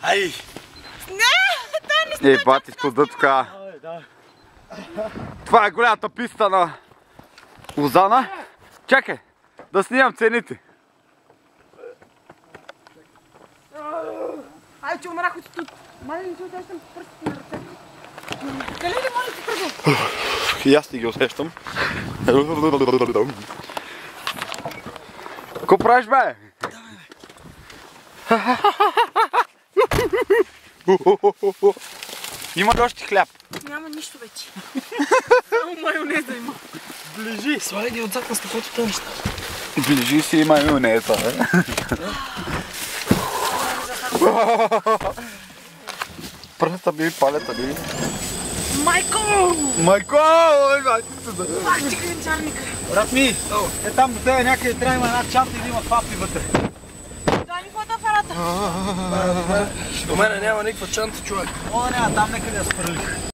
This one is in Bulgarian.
Ай! Не, ей, бати склада така. Това е голямата писта на Лозана. Чакай, да снимам цените. Ай, че умрах от тут. Мале, не се усещам пръстите на ръцете. Къде ли може да тръгвам? И аз ти ги усещам. Ко правиш, бе? Има ли още хляб? Няма нищо вече. Само майонеза има. Ближи! Слагай ги отзад на стъклото тези неща. Ближи си и майонеза, бе. Пръста би, палета би. Майко! Майко! Ах, чекай, чарника. Брат ми! Е там до тебе някъде трябва има една чанта и да има папи вътре. Дай ми фотоапарата. До мене няма никаква чанта, човек. О, няма, там некъде я спралих.